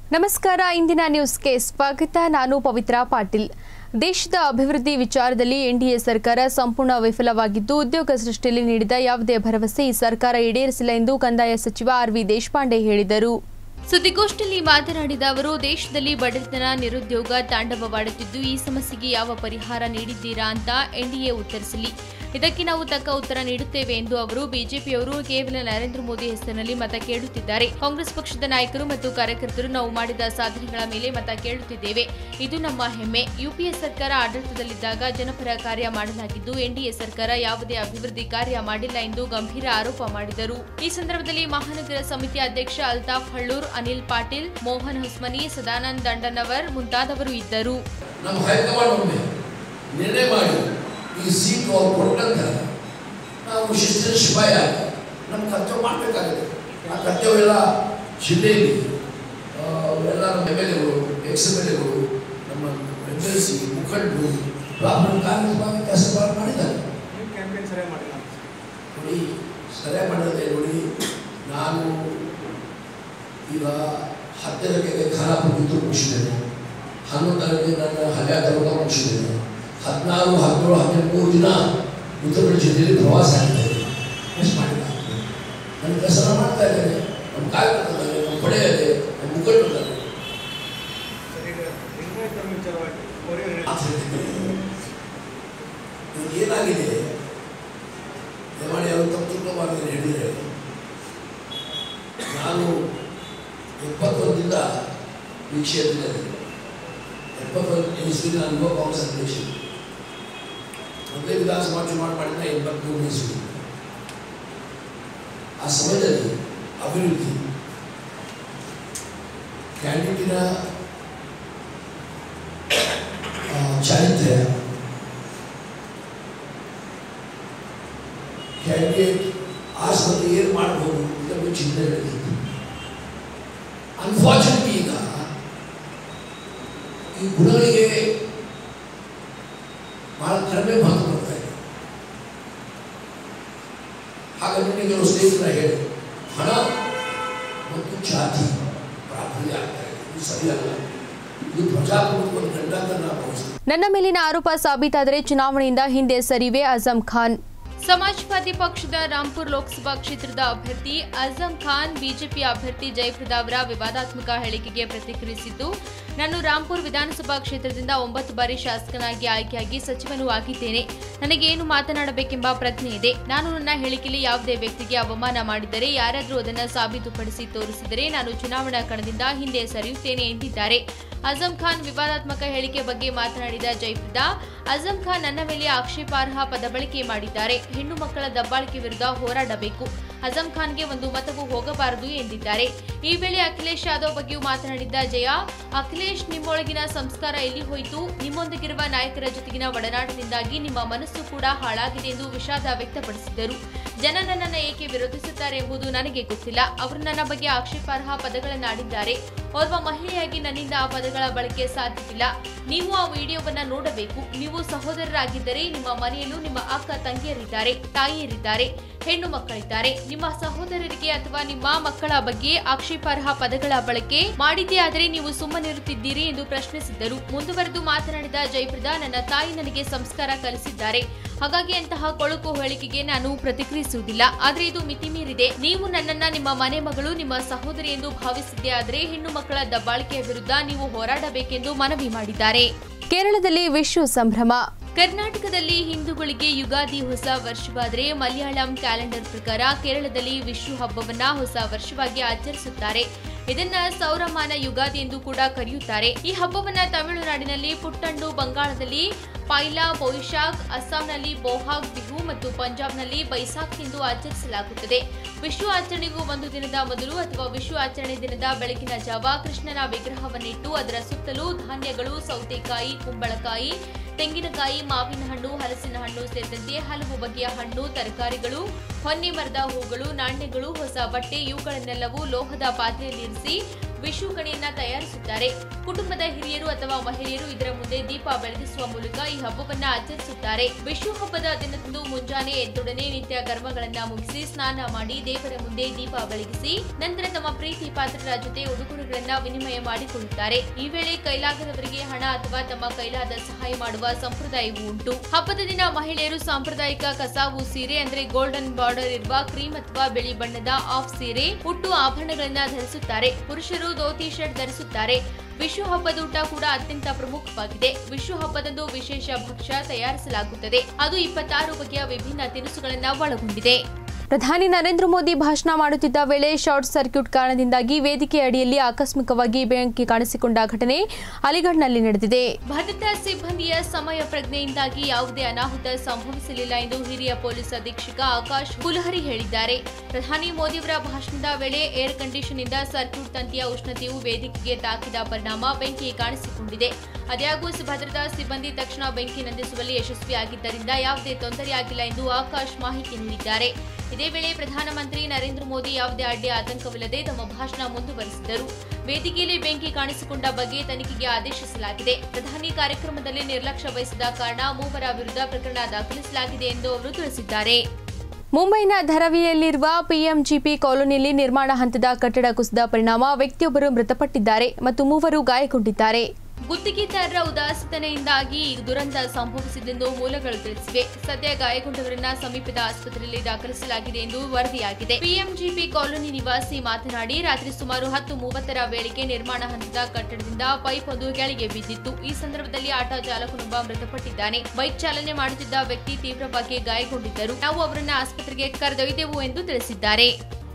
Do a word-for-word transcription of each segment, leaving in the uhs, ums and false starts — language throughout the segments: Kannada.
ನಮಸ್ಕಾರ ಇಂದಿನ ನ್ಯೂಸ್ಗೆ ಸ್ವಾಗತ ನಾನು ಪವಿತ್ರ ಪಾಟೀಲ್ ದೇಶದ ಅಭಿವೃದ್ಧಿ ವಿಚಾರದಲ್ಲಿ ಎನ್ಡಿಎ ಸರ್ಕಾರ ಸಂಪೂರ್ಣ ವಿಫಲವಾಗಿದ್ದು ಉದ್ಯೋಗ ಸೃಷ್ಟಿಯಲ್ಲಿ ನೀಡಿದ ಯಾವುದೇ ಭರವಸೆ ಈ ಸರ್ಕಾರ ಈಡೇರಿಸಿಲ್ಲ ಎಂದು ಕಂದಾಯ ಸಚಿವ ಆರ್ ವಿ ದೇಶಪಾಂಡೆ ಹೇಳಿದರು ಸುದ್ದಿಗೋಷ್ಠಿಯಲ್ಲಿ ಮಾತನಾಡಿದ ಅವರು ದೇಶದಲ್ಲಿ ಬಡತನ ನಿರುದ್ಯೋಗ ತಾಂಡವವಾಡುತ್ತಿದ್ದು ಈ ಸಮಸ್ಯೆಗೆ ಯಾವ ಪರಿಹಾರ ನೀಡಿದ್ದೀರಾ ಅಂತ ಎನ್ಡಿಎ ಉತ್ತರಿಸಲಿ ಇದಕ್ಕೆ ನಾವು ತಕ್ಕ ಉತ್ತರ ನೀಡುತ್ತೇವೆ ಎಂದು ಅವರು ಬಿಜೆಪಿಯವರು ಕೇವಲ ನರೇಂದ್ರ ಮೋದಿ ಹೆಸರಿನಲ್ಲಿ ಮತ ಕೇಳುತ್ತಿದ್ದಾರೆ ಕಾಂಗ್ರೆಸ್ ಪಕ್ಷದ ನಾಯಕರು ಮತ್ತು ಕಾರ್ಯಕರ್ತರು ನಾವು ಮಾಡಿದ ಸಾಧನೆಗಳ ಮೇಲೆ ಮತ ಕೇಳುತ್ತಿದ್ದೇವೆ ಇದು ನಮ್ಮ ಹೆಮ್ಮೆ ಯುಪಿಎ ಸರ್ಕಾರ ಆಡಳಿತದಲ್ಲಿದ್ದಾಗ ಜನಪರ ಕಾರ್ಯ ಮಾಡಲಾಗಿದ್ದು ಎನ್ಡಿಎ ಸರ್ಕಾರ ಯಾವುದೇ ಅಭಿವೃದ್ಧಿ ಕಾರ್ಯ ಮಾಡಿಲ್ಲ ಎಂದು ಗಂಭೀರ ಆರೋಪ ಮಾಡಿದರು ಈ ಸಂದರ್ಭದಲ್ಲಿ ಮಹಾನಗರ ಸಮಿತಿ ಅಧ್ಯಕ್ಷ ಅಲ್ತಾಫ್ ಹಳ್ಳೂರ್ ಅನಿಲ್ ಪಾಟೀಲ್ ಮೋಹನ್ ಹುಸ್ಮನಿ ಸದಾನಂದ ದಂಡನವರ್ ಮುಂತಾದವರು ಇದ್ದರು ಈ ಸೀಟು ಅವ್ರು ಕೊಟ್ಟಂತ ನಾವು ಶಿಸ್ತಿನ ಶಿಪಾಯಿ ಆಗಿ ನಮ್ಮ ಕರ್ತವ್ಯ ಮಾಡಬೇಕಾಗಿದೆ ಆ ಕರ್ತವ್ಯ ಎಲ್ಲ ಜಿಲ್ಲೆಯಲ್ಲಿ ಎಲ್ಲ ನಮ್ಮ ಎಮ್ ಎಲ್ ಎಗಳು ಎಕ್ಸ್ ಎಮ್ ಎಲ್ ಎಗಳು ನಮ್ಮ ಎಮ್ ಎಲ್ ಸಿ ಮುಖಂಡರು ಕಾಂಗ್ರೆಸ್ ಕೆಲಸ ಮಾಡಿದ್ದಾರೆ ನೋಡಿ ಸರಿಯಾಗಿ ಮಾಡಿದೆ ನೋಡಿ ನಾನು ಈಗ ಹತ್ತರಕ್ಕೆ ಖಾನಾಪುರ ಕಿತ್ತೂರು ಮುಗಿಸಿದ್ದೇನೆ ಹನ್ನೊಂದರಕ್ಕೆ ನನ್ನ ಹಲ್ಯಾ ತಾಲೂಕ ಮುಗಿಸಿದ್ದೇನೆ ಹದಿನಾರು ಹದಿನೇಳು ಹದಿನೆಂಟು ದಿನ ಉತ್ತರ ಕನ್ನಡ ಜಿಲ್ಲೆಯಲ್ಲಿ ಪ್ರವಾಸ ಆಗಿದ್ದಾರೆ ಎಷ್ಟು ಮಾಡಿಲ್ಲ ನನ್ನ ಕೆಲಸ ಮಾಡ್ತಾ ಇದ್ದೇನೆ ನಮ್ಮ ಕಾರ್ಯಕರ್ತರು ನಮ್ಮ ಪಡೆ ಇದೆ ನಮ್ಮ ಮುಖಂಡರು ಏನಾಗಿದೆ ದಯಮಾಡಿ ಅವರು ತಪ್ಪು ತಿಳ್ಕೋಬಾರ್ದು ಹೇಳಿದರೆ ನಾನು ಎಪ್ಪತ್ತೊಂದರಿಂದ ಈ ಕ್ಷೇತ್ರದಲ್ಲಿ ಎಪ್ಪತ್ತೊಂದು ಇಸ್ವಿ ನಾನು ಕಾಂಗ್ರೆಸ್ ಅಧ್ಯಕ್ಷ ಮೊದಲೇ ವಿಧಾನಸಭಾ ಚುನಾವಣೆ ಮಾಡಿದ ಎಂಬತ್ಮೂರು ಇಸ್ವಿ ಆ ಸಮಯದಲ್ಲಿ ಅಭಿವೃದ್ಧಿ ಕ್ಯಾಂಡಿಡೇಟಿನ ಚಾರಿತ್ರ್ಯ ಕ್ಯಾಂಡಿಡೇಟ್ ಆಸ್ಪತ್ರೆ ಏನು ಮಾಡಬಹುದು ಇದನ್ನು ಚಿಂತನೆ ನಡೆದಿತ್ತು ಅನ್ಫಾರ್ಚುನೇಟ್ಲಿ ಈಗ ಈ ಗುಣಗಳಿಗೆ ಬಹಳ ಕಡಿಮೆ ಮಾತು ಬರ್ತಾ ಇದೆ ಹಾಗಾಗಿ ಕೆಲವು ಸ್ನೇಹಿತರ ಹೇಳಿ ಹಣ ಮತ್ತು ಜಾತಿ ಪ್ರಾಬಲ್ಯ ಆಗ್ತಾ ಇದೆ ಇದು ಸರಿಯಲ್ಲ ಇದು ಪ್ರಜಾಪ್ರಭುತ್ವದ ಗಂಡಾಂತರ ನಾವು ಭಾವಿಸ್ತೀವಿ ನನ್ನ ಮೇಲಿನ ಆರೋಪ ಸಾಬೀತಾದರೆ ಚುನಾವಣೆಯಿಂದ ಹಿಂದೆ ಸರಿವೆ ಅಜಂ ಖಾನ್ ಸಮಾಜವಾದಿ ಪಕ್ಷದ ರಾಂಪುರ ಲೋಕಸಭಾ ಕ್ಷೇತ್ರದ ಅಭ್ಯರ್ಥಿ ಅಜಂ ಖಾನ್ ಬಿಜೆಪಿ ಅಭ್ಯರ್ಥಿ ಜಯಪ್ರದಾ ಅವರ ವಿವಾದಾತ್ಮಕ ಹೇಳಿಕೆಗೆ ಪ್ರತಿಕ್ರಿಯಿಸಿದ್ದು ನಾನು ರಾಂಪುರ ವಿಧಾನಸಭಾ ಕ್ಷೇತ್ರದಿಂದ ಒಂಬತ್ತು ಬಾರಿ ಶಾಸಕನಾಗಿ ಆಯ್ಕೆಯಾಗಿ ಸಚಿವನೂ ಆಗಿದ್ದೇನೆ ನನಗೆ ಏನು ಮಾತನಾಡಬೇಕೆಂಬ ಪ್ರಜ್ಞೆ ಇದೆ ನಾನು ನನ್ನ ಹೇಳಿಕೆಯಲ್ಲಿ ಯಾವುದೇ ವ್ಯಕ್ತಿಗೆ ಅವಮಾನ ಮಾಡಿದರೆ ಯಾರಾದರೂ ಅದನ್ನು ಸಾಬೀತುಪಡಿಸಿ ತೋರಿಸಿದರೆ ನಾನು ಚುನಾವಣಾ ಕಣದಿಂದ ಹಿಂದೆ ಸರಿಯುತ್ತೇನೆ ಎಂದಿದ್ದಾರೆ ಅಜಂ ಖಾನ್ ವಿವಾದಾತ್ಮಕ ಹೇಳಿಕೆ ಬಗ್ಗೆ ಮಾತನಾಡಿದ ಜಯಪ್ರದಾ ಅಜಂ ಖಾನ್ ನನ್ನ ಮೇಲೆ ಆಕ್ಷೇಪಾರ್ಹ ಪದ ಬಳಕೆ ಮಾಡಿದ್ದಾರೆ ಹೆಣ್ಣು ಮಕ್ಕಳ ದಬ್ಬಾಳಿಕೆ ವಿರುದ್ಧ ಹೋರಾಡಬೇಕು ಅಜಂ ಖಾನ್ಗೆ ಒಂದು ಮತವೂ ಹೋಗಬಾರದು ಎಂದಿದ್ದಾರೆ ಈ ವೇಳೆ ಅಖಿಲೇಶ್ ಯಾದವ್ ಬಗ್ಗೆಯೂ ಮಾತನಾಡಿದ್ದ ಜಯ ಅಖಿಲೇಶ್ ನಿಮ್ಮೊಳಗಿನ ಸಂಸ್ಕಾರ ಎಲ್ಲಿ ಹೋಯಿತು ನಿಮ್ಮೊಂದಿಗಿರುವ ನಾಯಕರ ಜೊತೆಗಿನ ಒಡನಾಟದಿಂದಾಗಿ ನಿಮ್ಮ ಮನಸ್ಸು ಕೂಡ ಹಾಳಾಗಿದೆ ಎಂದು ವಿಷಾದ ವ್ಯಕ್ತಪಡಿಸಿದರು ಜನ ನನ್ನನ್ನು ಏಕೆ ವಿರೋಧಿಸುತ್ತಾರೆ ಎಂಬುದು ನನಗೆ ಗೊತ್ತಿಲ್ಲ ಅವರು ನನ್ನ ಬಗ್ಗೆ ಆಕ್ಷೇಪಾರ್ಹ ಪದಗಳನ್ನಾಡಿದ್ದಾರೆ ಓರ್ವ ಮಹಿಳೆಯಾಗಿ ನನ್ನಿಂದ ಆ ಪದಗಳ ಬಳಕೆ ಸಾಧ್ಯವಿಲ್ಲ ನೀವು ಆ ವಿಡಿಯೋವನ್ನ ನೋಡಬೇಕು ನೀವು ಸಹೋದರರಾಗಿದ್ದರೆ ನಿಮ್ಮ ಮನೆಯಲ್ಲೂ ನಿಮ್ಮ ಅಕ್ಕ ತಂಗಿಯರಿದ್ದಾರೆ ತಾಯಿಯರಿದ್ದಾರೆ ಹೆಣ್ಣು ಮಕ್ಕಳಿದ್ದಾರೆ ನಿಮ್ಮ ಸಹೋದರರಿಗೆ ಅಥವಾ ನಿಮ್ಮ ಮಕ್ಕಳ ಬಗ್ಗೆ ಆಕ್ಷೇಪಾರ್ಹ ಪದಗಳ ಬಳಕೆ ಮಾಡಿದ್ದೇ ಆದರೆ ನೀವು ಸುಮ್ಮನಿರುತ್ತಿದ್ದೀರಿ ಎಂದು ಪ್ರಶ್ನಿಸಿದ್ದರು ಮುಂದುವರೆದು ಮಾತನಾಡಿದ ಜಯಪ್ರದಾ ನನ್ನ ತಾಯಿ ನನಗೆ ಸಂಸ್ಕಾರ ಕಲಿಸಿದ್ದಾರೆ ಹಾಗಾಗಿ ಅಂತಹ ಕೊಳಕು ಹೇಳಿಕೆಗೆ ನಾನು ಪ್ರತಿಕ್ರಿಯಿಸುವುದಿಲ್ಲ ಆದರೆ ಇದು ಮಿತಿ ಮೀರಿದೆ ನೀವು ನನ್ನನ್ನ ನಿಮ್ಮ ಮನೆ ಮಗಳು ನಿಮ್ಮ ಸಹೋದರಿ ಎಂದು ಭಾವಿಸಿದ್ದೇ ಆದರೆ ಹೆಣ್ಣು ಮಕ್ಕಳ ದಬ್ಬಾಳಿಕೆಯ ವಿರುದ್ಧ ನೀವು ಹೋರಾಡಬೇಕೆಂದು ಮನವಿ ಮಾಡಿದ್ದಾರೆ ಕೇರಳದಲ್ಲಿ ವಿಶ್ವ ಸಂಭ್ರಮ ಕರ್ನಾಟಕದಲ್ಲಿ ಹಿಂದೂಗಳಿಗೆ ಯುಗಾದಿ ಹೊಸ ವರ್ಷವಾದರೆ ಮಲಯಾಳಂ ಕ್ಯಾಲೆಂಡರ್ ಪ್ರಕಾರ ಕೇರಳದಲ್ಲಿ ವಿಶು ಹಬ್ಬವನ್ನ ಹೊಸ ವರ್ಷವಾಗಿ ಆಚರಿಸುತ್ತಾರೆ ಇದನ್ನ ಸೌರಮಾನ ಯುಗಾದಿ ಎಂದು ಕೂಡ ಕರೆಯುತ್ತಾರೆ ಈ ಹಬ್ಬವನ್ನ ತಮಿಳುನಾಡಿನಲ್ಲಿ ಪುಟ್ಟಂಡು ಬಂಗಾಳದಲ್ಲಿ ಪೈಲಾ ಬೊಯಿಶಾಖ್ ಅಸ್ಸಾಂನಲ್ಲಿ ಬೋಹಾಗ್ ಬಿಹು ಮತ್ತು ಪಂಜಾಬ್ನಲ್ಲಿ ಬೈಸಾಖ್ ಎಂದು ಆಚರಿಸಲಾಗುತ್ತದೆ ವಿಶು ಆಚರಣೆಗೂ ಒಂದು ದಿನದ ಮೊದಲು ಅಥವಾ ವಿಶು ಆಚರಣೆ ದಿನದ ಬೆಳಗಿನ ಜಾವ ಕೃಷ್ಣನ ವಿಗ್ರಹವನ್ನಿಟ್ಟು ಅದರ ಸುತ್ತಲೂ ಧಾನ್ಯಗಳು ಸೌತೆಕಾಯಿ ಕುಂಬಳಕಾಯಿ ತೆಂಗಿನಕಾಯಿ ಮಾವಿನ ಹಣ್ಣು ಹಲಸಿನ ಹಣ್ಣು ಸೇರಿದಂತೆ ಹಲವು ಬಗೆಯ ಹಣ್ಣು ತರಕಾರಿಗಳು ಹೊನ್ನೆ ಮರದ ಹೂಗಳು ನಾಣ್ಯಗಳು ಹೊಸ ಬಟ್ಟೆ ಇವುಗಳನ್ನೆಲ್ಲವೂ ಲೋಹದ ಪಾತ್ರೆಯಲ್ಲಿ ಇರಿಸಿ ವಿಷು ಕಣಿಯನ್ನ ತಯಾರಿಸುತ್ತಾರೆ. ಕುಟುಂಬದ ಹಿರಿಯರು ಅಥವಾ ಮಹಿಳೆಯರು ಇದರ ಮುಂದೆ ದೀಪ ಬೆಳಗಿಸುವ ಮೂಲಕ ಈ ಹಬ್ಬವನ್ನ ಆಚರಿಸುತ್ತಾರೆ. ವಿಷು ಹಬ್ಬದ ದಿನದಂದು ಮುಂಜಾನೆ ಎದ್ದೊಡನೆ ನಿತ್ಯ ಕರ್ಮಗಳನ್ನ ಮುಗಿಸಿ ಸ್ನಾನ ಮಾಡಿ ದೇವರ ಮುಂದೆ ದೀಪ ಬೆಳಗಿಸಿ ನಂತರ ತಮ್ಮ ಪ್ರೀತಿ ಪಾತ್ರರ ಜೊತೆ ಉಡುಗೊರೆಗಳನ್ನ ವಿನಿಮಯ ಮಾಡಿಕೊಳ್ಳುತ್ತಾರೆ. ಈ ವೇಳೆ ಕೈಲಾಗದವರಿಗೆ ಹಣ ಅಥವಾ ತಮ್ಮ ಕೈಲಾದ ಸಹಾಯ ಮಾಡುವ ಸಂಪ್ರದಾಯವೂ ಉಂಟು. ಹಬ್ಬದ ದಿನ ಮಹಿಳೆಯರು ಸಾಂಪ್ರದಾಯಿಕ ಕಸಾವು ಸೀರೆ ಅಂದ್ರೆ ಗೋಲ್ಡನ್ ಬಾರ್ಡರ್ ಇರುವ ಕ್ರೀಮ್ ಅಥವಾ ಬಿಳಿ ಬಣ್ಣದ ಆಫ್ ಸೀರೆ ಉಟ್ಟು ಆಭರಣಗಳನ್ನ ಧರಿಸುತ್ತಾರೆ. ಪುರುಷರು ಧೋತಿ ಶರ್ಟ್ ಧರಿಸುತ್ತಾರೆ. ವಿಷು ಹಬ್ಬದ ಊಟ ಕೂಡ ಅತ್ಯಂತ ಪ್ರಮುಖವಾಗಿದೆ. ವಿಷು ಹಬ್ಬದಂದು ವಿಶೇಷ ಭಕ್ಷ್ಯ ತಯಾರಿಸಲಾಗುತ್ತದೆ. ಅದು ಇಪ್ಪತ್ತಾರು ಬಗೆಯ ವಿಭಿನ್ನ ತಿನಿಸುಗಳನ್ನು ಒಳಗೊಂಡಿದೆ. ಪ್ರಧಾನಿ ನರೇಂದ್ರ ಮೋದಿ ಭಾಷಣ ಮಾಡುತ್ತಿದ್ದ ವೇಳೆ ಶಾರ್ಟ್ ಸರ್ಕ್ಯೂಟ್ ಕಾರಣದಿಂದಾಗಿ ವೇದಿಕೆ ಅಡಿಯಲ್ಲಿ ಆಕಸ್ಮಿಕವಾಗಿ ಬೆಂಕಿ ಕಾಣಿಸಿಕೊಂಡ ಘಟನೆ ಅಲಿಗಢ್ನಲ್ಲಿ ನಡೆದಿದೆ. ಭದ್ರತಾ ಸಿಬ್ಬಂದಿಯ ಸಮಯ ಪ್ರಜ್ಞೆಯಿಂದಾಗಿ ಯಾವುದೇ ಅನಾಹುತ ಸಂಭವಿಸಲಿಲ್ಲ ಎಂದು ಹಿರಿಯ ಪೊಲೀಸ್ ಅಧೀಕ್ಷಕ ಆಕಾಶ್ ಕುಲಹರಿ ಹೇಳಿದ್ದಾರೆ. ಪ್ರಧಾನಿ ಮೋದಿಯವರ ಭಾಷಣದ ವೇಳೆ ಏರ್ ಕಂಡೀಷನ್ ಇಂದ ಸರ್ಕ್ಯೂಟ್ ತಂತಿಯ ಉಷ್ಣತೆಯು ವೇದಿಕೆಗೆ ತಾಕಿದ ಪರಿಣಾಮ ಬೆಂಕಿ ಕಾಣಿಸಿಕೊಂಡಿದೆ. ಆದಾಗ್ಯೂ ಭದ್ರತಾ ಸಿಬ್ಬಂದಿ ತಕ್ಷಣ ಬೆಂಕಿ ನಂದಿಸುವಲ್ಲಿ ಯಶಸ್ವಿಯಾಗಿದ್ದರಿಂದ ಯಾವುದೇ ತೊಂದರೆಯಾಗಿಲ್ಲ ಎಂದು ಆಕಾಶ್ ಮಾಹಿತಿ ನೀಡಿದ್ದಾರೆ. ಇದೇ ವೇಳೆ ಪ್ರಧಾನಮಂತ್ರಿ ನರೇಂದ್ರ ಮೋದಿ ಯಾವುದೇ ಅಡ್ಡಿ ಆತಂಕವಿಲ್ಲದೆ ತಮ್ಮ ಭಾಷಣ ಮುಂದುವರೆಸಿದರು. ವೇದಿಕೆಯಲ್ಲಿ ಬೆಂಕಿ ಕಾಣಿಸಿಕೊಂಡ ಬಗ್ಗೆ ತನಿಖೆಗೆ ಆದೇಶಿಸಲಾಗಿದೆ. ಪ್ರಧಾನಿ ಕಾರ್ಯಕ್ರಮದಲ್ಲಿ ನಿರ್ಲಕ್ಷ್ಯ ವಹಿಸಿದ ಕಾರಣ ಮೂವರ ವಿರುದ್ಧ ಪ್ರಕರಣ ದಾಖಲಿಸಲಾಗಿದೆ ಎಂದು ಅವರು ತಿಳಿಸಿದ್ದಾರೆ. ಮುಂಬೈನ ಧರವಿಯಲ್ಲಿರುವ ಪಿಎಂಜಿಪಿ ಕಾಲೋನಿಯಲ್ಲಿ ನಿರ್ಮಾಣ ಹಂತದ ಕಟ್ಟಡ ಕುಸಿದ ಪರಿಣಾಮ ವ್ಯಕ್ತಿಯೊಬ್ಬರು ಮೃತಪಟ್ಟಿದ್ದಾರೆ ಮತ್ತು ಮೂವರು ಗಾಯಗೊಂಡಿದ್ದಾರೆ. ಗುತ್ತಿಗೆದಾರರ ಉದಾಸೀನತೆಯಿಂದಾಗಿ ಈ ದುರಂತ ಸಂಭವಿಸಿದೆಂದು ಮೂಲಗಳು ತಿಳಿಸಿವೆ. ಸದ್ಯ ಗಾಯಗೊಂಡವರನ್ನ ಸಮೀಪದ ಆಸ್ಪತ್ರೆಯಲ್ಲಿ ದಾಖಲಿಸಲಾಗಿದೆ ಎಂದು ವರದಿಯಾಗಿದೆ. ಪಿಎಂಜಿಪಿ ಕಾಲೋನಿ ನಿವಾಸಿ ಮಾತನಾಡಿ, ರಾತ್ರಿ ಸುಮಾರು ಹತ್ತು ಮೂವತ್ತರ ವೇಳೆಗೆ ನಿರ್ಮಾಣ ಹಂತದ ಕಟ್ಟಡದಿಂದ ಪೈಪ್ ಒಂದು ಕೆಳಗೆ ಬಿದ್ದಿತ್ತು. ಈ ಸಂದರ್ಭದಲ್ಲಿ ಆಟೋ ಚಾಲಕನೊಬ್ಬ ಮೃತಪಟ್ಟಿದ್ದಾನೆ. ಬೈಕ್ ಚಾಲನೆ ಮಾಡುತ್ತಿದ್ದ ವ್ಯಕ್ತಿ ತೀವ್ರವಾಗಿ ಗಾಯಗೊಂಡಿದ್ದರು. ನಾವು ಅವರನ್ನ ಆಸ್ಪತ್ರೆಗೆ ಕರೆದೊಯ್ದೆವು ಎಂದು ತಿಳಿಸಿದ್ದಾರೆ.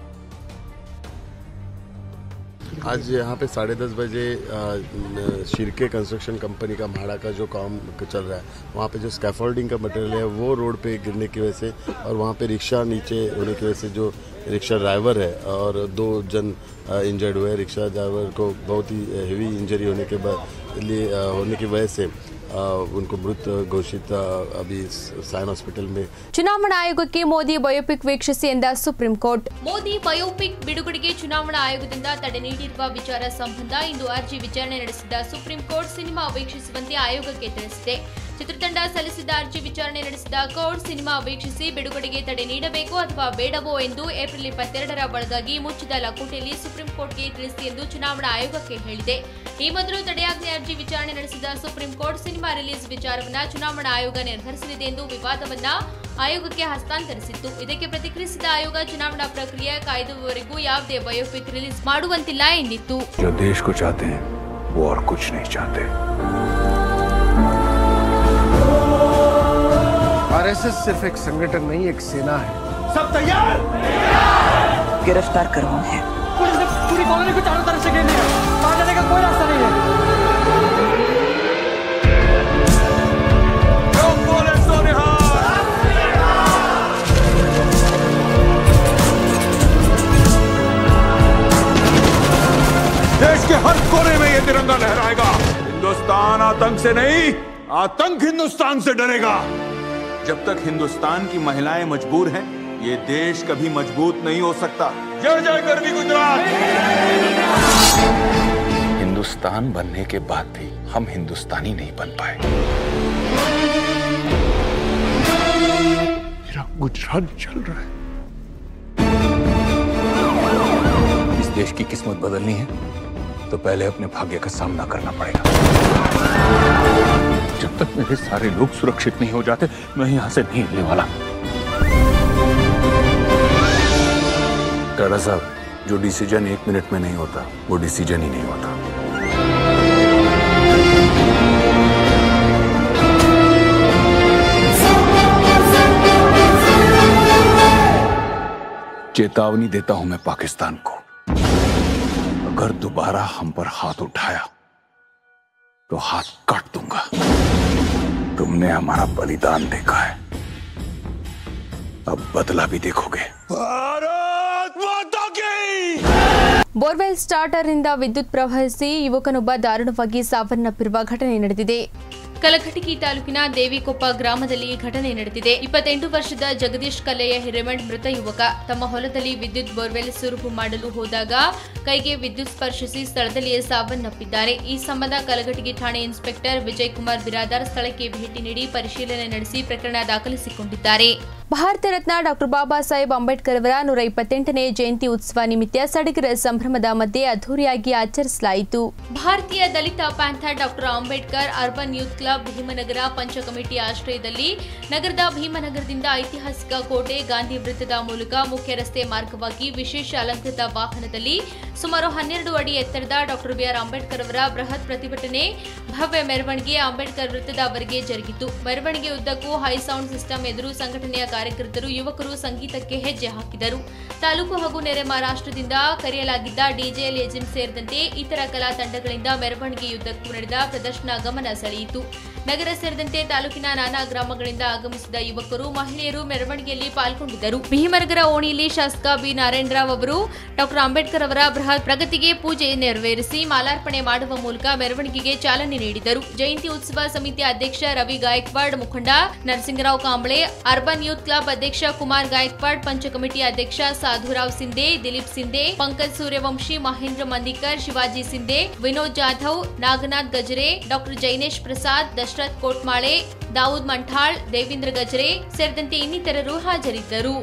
आज यहाँ पे साढ़े दस बजे शिरके कंस्ट्रक्शन कंपनी का भाड़ा का जो काम चल रहा है, वहाँ पे जो स्कैफोल्डिंग का मटेरियल है वो रोड पे गिरने की वजह से और वहाँ पे रिक्शा नीचे होने की वजह से जो रिक्शा ड्राइवर है और दो जन इंजर्ड हुए. रिक्शा ड्राइवर को बहुत ही हेवी इंजरी होने के बाद लिए होने की वजह से उनको मृत घोषित अभी साइन हॉस्पिटल में. ಚುನಾವಣಾ ಆಯೋಗಕ್ಕೆ ಮೋದಿ ಬಯೋಪಿಕ್ ವೀಕ್ಷಿಸಿ ಎಂದ ಸುಪ್ರೀಂ ಕೋರ್ಟ್. ಮೋದಿ ಬಯೋಪಿಕ್ ಬಿಡುಗಡೆಗೆ ಚುನಾವಣಾ ಆಯೋಗದಿಂದ ತಡೆ ನೀಡಿರುವ ವಿಚಾರ ಸಂಬಂಧ ಇಂದು ಅರ್ಜಿ ವಿಚಾರಣೆ ನಡೆಸಿದ ಸುಪ್ರೀಂ ಕೋರ್ಟ್ ಸಿನಿಮಾ ವೀಕ್ಷಿಸುವಂತೆ ಆಯೋಗಕ್ಕೆ ತಿಳಿಸಿದೆ. ಚಿತ್ರತಂಡ ಸಲ್ಲಿಸಿದ ಅರ್ಜಿ ವಿಚಾರಣೆ ನಡೆಸಿದ ಕೋರ್ಟ್ ಸಿನಿಮಾ ವೀಕ್ಷಿಸಿ ಬಿಡುಗಡೆಗೆ ತಡೆ ನೀಡಬೇಕು ಅಥವಾ ಬೇಡವೋ ಎಂದು ಏಪ್ರಿಲ್ ಇಪ್ಪತ್ತೆರಡರ ಒಳಗಾಗಿ ಮುಚ್ಚಿದ ಲಕೋಟೆಯಲ್ಲಿ ಸುಪ್ರೀಂ ಕೋರ್ಟ್ಗೆ ತಿಳಿಸಿ ಎಂದು ಚುನಾವಣಾ ಆಯೋಗಕ್ಕೆ ಹೇಳಿದೆ. ಈ ಮೊದಲು ತಡೆಯಾಜ್ಞೆ ಅರ್ಜಿ ವಿಚಾರಣೆ ನಡೆಸಿದ ಸುಪ್ರೀಂ ಕೋರ್ಟ್ ಸಿನಿಮಾ ರಿಲೀಸ್ ವಿಚಾರವನ್ನ ಚುನಾವಣಾ ಆಯೋಗ ನಿರ್ಧರಿಸಲಿದೆ ಎಂದು ವಿವಾದವನ್ನ ಆಯೋಗಕ್ಕೆ ಹಸ್ತಾಂತರಿಸಿತ್ತು. ಇದಕ್ಕೆ ಪ್ರತಿಕ್ರಿಯಿಸಿದ ಆಯೋಗ ಚುನಾವಣಾ ಪ್ರಕ್ರಿಯೆ ಕಾಯ್ದುವವರೆಗೂ ಯಾವುದೇ ಬಯೋಪಿಕ್ ರಿಲೀಸ್ ಮಾಡುವಂತಿಲ್ಲ ಎಂದಿತ್ತು. आरएसएस सिर्फ एक संगठन नहीं, एक सेना है. सब तैयार? गिरफ्तार करवाना है. पुलिस ने पूरी कॉलोनी को चारों तरफ से घेर लिया. बाहर जाने का कोई रास्ता नहीं है. देश के हर कोने में ये तिरंगा लहराएगा. हिंदुस्तान आतंक से नहीं, आतंक हिंदुस्तान से डरेगा. जब तक हिंदुस्तान की महिलाएं मजबूर हैं, ये देश कभी मजबूत नहीं हो सकता. जय जय गरवी गुजरात. हिंदुस्तान बनने के बाद भी हम हिंदुस्तानी नहीं बन पाए. मेरा गुजरात चल रहा है. इस देश की किस्मत बदलनी है तो पहले अपने भाग्य का सामना करना पड़ेगा. जब तक मेरे सारे लोग सुरक्षित नहीं हो जाते, मैं यहाँ से नहीं हिलने वाला. टाटा साहब, जो डिसीजन एक मिनट में नहीं होता वो डिसीजन ही नहीं होता. चेतावनी देता हूं मैं पाकिस्तान को, अगर दोबारा हम पर हाथ उठाया तो हाथ काट दूंगा. तुमने हमारा बलिदान देखा है, अब बदला भी देखोगे. भारत माता की. ಬೋರ್ವೆಲ್ ಸ್ಟಾರ್ಟರ್ನಿಂದ ವಿದ್ಯುತ್ ಪ್ರವಹಿಸಿ ಯುವಕನೊಬ್ಬ ದಾರುಣವಾಗಿ ಸಾವನ್ನಪ್ಪಿರುವ ಘಟನೆ ನಡೆದಿದೆ. ಕಲಘಟಗಿ ತಾಲೂಕಿನ ದೇವಿಕೊಪ್ಪ ಗ್ರಾಮದಲ್ಲಿ ಘಟನೆ ನಡೆದಿದೆ. ಇಪ್ಪತ್ತೆಂಟು ವರ್ಷದ ಜಗದೀಶ್ ಕಲ್ಲೆಯ ಹಿರೇಮಠ್ ಮೃತ ಯುವಕ ತಮ್ಮ ಹೊಲದಲ್ಲಿ ವಿದ್ಯುತ್ ಬೋರ್ವೆಲ್ ಸುರುಪು ಮಾಡಲು ಹೋದಾಗ ಕೈಗೆ ವಿದ್ಯುತ್ ಸ್ಪರ್ಶಿಸಿ ಸ್ಥಳದಲ್ಲಿಯೇ ಸಾವನ್ನಪ್ಪಿದ್ದಾರೆ. ಈ ಸಂಬಂಧ ಕಲಘಟಗಿ ಠಾಣೆ ಇನ್ಸ್ಪೆಕ್ಟರ್ ವಿಜಯ್ ಕುಮಾರ್ ಬಿರಾದಾರ್ ಸ್ಥಳಕ್ಕೆ ಭೇಟಿ ನೀಡಿ ಪರಿಶೀಲನೆ ನಡೆಸಿ ಪ್ರಕರಣ ದಾಖಲಿಸಿಕೊಂಡಿದ್ದಾರೆ. ಭಾರತ ರತ್ನ ಡಾಕ್ಟರ್ ಬಾಬಾ ಸಾಹೇಬ್ ಅಂಬೇಡ್ಕರ್ ಅವರ ನೂರ ಇಪ್ಪತ್ತೆಂಟನೇ ಜಯಂತಿ ಉತ್ಸವ ನಿಮಿತ್ತ ಸಡಗರ ಸಂಭ್ರಮದ ಮಧ್ಯೆ ಅದ್ದೂರಿಯಾಗಿ ಆಚರಿಸಲಾಯಿತು. Bharatiya Dalit panther doctor Ambedkar urban youth club Bhimnagar Panch committee ಆಶ್ರಯದಲ್ಲಿ ನಗರದ ಭೀಮನಗರದಿಂದ ಐತಿಹಾಸಿಕ ಕೋಟೆ ಗಾಂಧಿ ವೃತ್ತದ ಮೂಲಕ ಮುಖ್ಯ ರಸ್ತೆ ಮಾರ್ಗವಾಗಿ ವಿಶೇಷ ಅಲಂಕೃತ ವಾಹನದಲ್ಲಿ ಸುಮಾರು ಹನ್ನೆರಡು ಅಡಿ ಎತ್ತರದ ಡಾಕ್ಟರ್ ಬಿಆರ್ ಅಂಬೇಡ್ಕರ್ ಅವರ ಬೃಹತ್ ಪ್ರತಿಭಟನೆ ಭವ್ಯ ಮೆರವಣಿಗೆ ಅಂಬೇಡ್ಕರ್ ವೃತ್ತದವರೆಗೆ ಜರುಗಿತು. ಮೆರವಣಿಗೆ ಉದ್ದಕ್ಕೂ ಹೈ ಸೌಂಡ್ ಸಿಸ್ಟಮ್ ಎದುರು ಸಂಘಟನೆಯ ಕಾರ್ಯಕರ್ತರು ಯುವಕರು ಸಂಗೀತಕ್ಕೆ ಹೆಜ್ಜೆ ಹಾಕಿದರು. ತಾಲೂಕು ಹಾಗೂ ನೆರೆ ಮಹಾರಾಷ್ಟ್ರದಿಂದ ಕರೆಯಲಾಗಿದ್ದ ಡಿಜೆ ಲೆಜೆಂಡ್ ಸೇರಿದಂತೆ ಇತರ ಕಲಾ ತಂಡಗಳಿಂದ ಮೆರವಣಿಗೆಯುದ್ದಕ್ಕೂ ನಡೆದ ಪ್ರದರ್ಶನ ಗಮನ ಸೆಳೆಯಿತು. ನಗರ ಸೇರಿದಂತೆ ತಾಲೂಕಿನ ನಾನಾ ಗ್ರಾಮಗಳಿಂದ ಆಗಮಿಸಿದ ಯುವಕರು ಮಹಿಳೆಯರು ಮೆರವಣಿಗೆಯಲ್ಲಿ ಪಾಲ್ಗೊಂಡಿದ್ದರು. ಭೀಮನಗರ ಓಣಿಯಲ್ಲಿ ಶಾಸಕ ಬಿ ನಾರಾಯಣರಾವ್ ಅವರು ಡಾಕ್ಟರ್ ಅಂಬೇಡ್ಕರ್ ಅವರ ಬೃಹತ್ ಪ್ರಗತಿಗೆ ಪೂಜೆ ನೆರವೇರಿಸಿ ಮಾಲಾರ್ಪಣೆ ಮಾಡುವ ಮೂಲಕ ಮೆರವಣಿಗೆಗೆ ಚಾಲನೆ ನೀಡಿದರು. ಜಯಂತಿ ಉತ್ಸವ ಸಮಿತಿ ಅಧ್ಯಕ್ಷ ರವಿ ಗಾಯಕ್ವಾಡ್, ಮುಖಂಡ Narasingrao Kamble, urban youth club ಅಧ್ಯಕ್ಷ ಕುಮಾರ್ ಗಾಯಕ್ವಾಡ್, ಪಂಚ ಕಮಿಟಿ ಅಧ್ಯಕ್ಷ ಸಾಧುರಾವ್ ಸಿಂಧೆ, ದಿಲೀಪ್ ಸಿಂಧೆ, ಪಂಕಜ್ ಸೂರ್ಯವಂಶಿ, ಮಹೇಂದ್ರ ಮಂದಿಕರ್, ಶಿವಾಜಿ ಸಿಂಧೆ, ವಿನೋದ್ ಜಾಧವ್, ನಾಗನಾಥ್ ಗಜರೆ, ಡಾಕ್ಟರ್ ಜೈನೇಶ್ ಪ್ರಸಾದ್, ದಶರಥ್ ಕೋಟ್ಮಾಳೆ, ದಾವೂದ್ ಮಂಠಾಳ್, ದೇವೇಂದ್ರ ಗಜರೆ ಸೇರಿದಂತೆ ಇನ್ನಿತರರು ಹಾಜರಿದ್ದರು.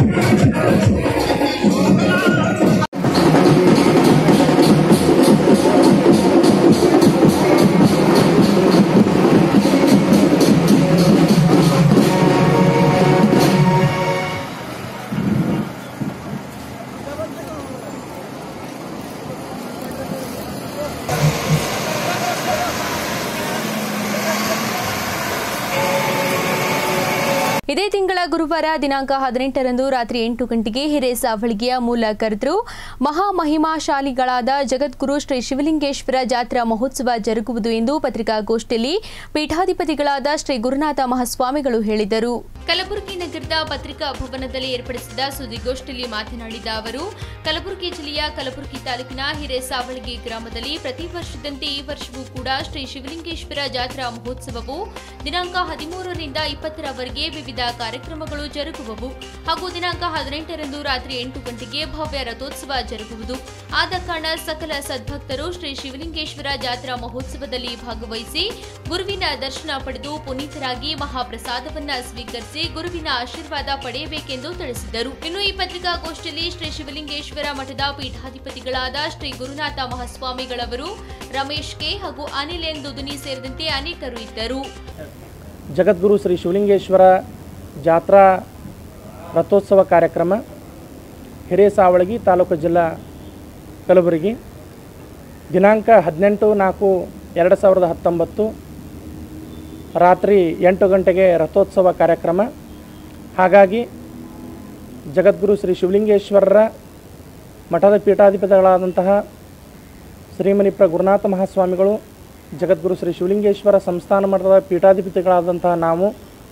ಇದೇ ತಿಂಗಳ ಗುರುವಾರ ದಿನಾಂಕ ಹದಿನೆಂಟರಂದು ರಾತ್ರಿ ಎಂಟು ಗಂಟೆಗೆ ಹಿರೇಸಾವಳಿಗೆಯ ಮೂಲ ಕರ್ತೃ ಮಹಾಮಹಿಮಾಶಾಲಿಗಳಾದ ಜಗದ್ಗುರು ಶ್ರೀ ಶಿವಲಿಂಗೇಶ್ವರ ಜಾತ್ರಾ ಮಹೋತ್ಸವ ಜರುಗುವುದು ಎಂದು ಪತ್ರಿಕಾಗೋಷ್ಠಿಯಲ್ಲಿ ಪೀಠಾಧಿಪತಿಗಳಾದ ಶ್ರೀ ಗುರುನಾಥ ಮಹಾಸ್ವಾಮಿಗಳು ಹೇಳಿದರು. ಕಲಬುರಗಿ ನಗರದ ಪತ್ರಿಕಾ ಭವನದಲ್ಲಿ ಏರ್ಪಡಿಸಿದ ಸುದ್ದಿಗೋಷ್ಠಿಯಲ್ಲಿ ಮಾತನಾಡಿದ ಅವರು, ಕಲಬುರಗಿ ಜಿಲ್ಲೆಯ ಕಲಬುರಗಿ ತಾಲೂಕಿನ ಹಿರೇಸಾವಳಿಗೆ ಗ್ರಾಮದಲ್ಲಿ ಪ್ರತಿ ವರ್ಷದಂತೆ ಈ ವರ್ಷವೂ ಕೂಡ ಶ್ರೀ ಶಿವಲಿಂಗೇಶ್ವರ ಜಾತ್ರಾ ಮಹೋತ್ಸವವು ದಿನಾಂಕ ಹದಿಮೂರರಿಂದ ಇಪ್ಪತ್ತರವರೆಗೆ ವಿವಿಧ ಕಾರ್ಯಕ್ರಮಗಳು ಜರುಗುವವು ಹಾಗೂ ದಿನಾಂಕ ಹದಿನೆಂಟರಂದು ರಾತ್ರಿ ಎಂಟು ಗಂಟೆಗೆ ಭವ್ಯ ರಥೋತ್ಸವ ಜರುಗುವುದು. ಆದ ಕಾರಣ ಸಕಲ ಸದ್ಭಕ್ತರು ಶ್ರೀ ಶಿವಲಿಂಗೇಶ್ವರ ಜಾತ್ರಾ ಮಹೋತ್ಸವದಲ್ಲಿ ಭಾಗವಹಿಸಿ ಗುರುವಿನ ದರ್ಶನ ಪಡೆದು ಪುನೀತರಾಗಿ ಮಹಾಪ್ರಸಾದವನ್ನ ಸ್ವೀಕರಿಸಿ ಗುರುವಿನ ಆಶೀರ್ವಾದ ಪಡೆಯಬೇಕೆಂದು ತಿಳಿಸಿದರು. ಇನ್ನು ಈ ಪತ್ರಿಕಾಗೋಷ್ಠಿಯಲ್ಲಿ ಶ್ರೀ ಶಿವಲಿಂಗೇಶ್ವರ ಮಠದ ಪೀಠಾಧಿಪತಿಗಳಾದ ಶ್ರೀ ಗುರುನಾಥ ಮಹಾಸ್ವಾಮಿಗಳವರು, ರಮೇಶ್ ಕೆ ಹಾಗೂ ಅನಿಲ್ ಎನ್ ದುದುನಿ ಸೇರಿದಂತೆ ಅನೇಕರು ಇದ್ದರು. ಜಗದ್ಗುರು ಶ್ರೀ ಶಿವಲಿಂಗೇಶ್ವರ ಜಾತ್ರಾ ರಥೋತ್ಸವ ಕಾರ್ಯಕ್ರಮ ಹಿರೇಸಾವಳಗಿ ತಾಲೂಕು ಜಿಲ್ಲಾ ಕಲಬುರಗಿ ದಿನಾಂಕ ಹದಿನೆಂಟು ನಾಲ್ಕು ಎರಡು ಸಾವಿರದ ಹತ್ತೊಂಬತ್ತು ರಾತ್ರಿ ಎಂಟು ಗಂಟೆಗೆ ರಥೋತ್ಸವ ಕಾರ್ಯಕ್ರಮ. ಹಾಗಾಗಿ ಜಗದ್ಗುರು ಶ್ರೀ ಶಿವಲಿಂಗೇಶ್ವರರ ಮಠದ ಪೀಠಾಧಿಪತಿಗಳಾದಂತಹ ಶ್ರೀಮನಿಪ್ರ ಗುರುನಾಥ ಮಹಾಸ್ವಾಮಿಗಳು, ಜಗದ್ಗುರು ಶ್ರೀ ಶಿವಲಿಂಗೇಶ್ವರ ಸಂಸ್ಥಾನ ಮಠದ ಪೀಠಾಧಿಪತಿಗಳಾದಂತಹ ನಾವು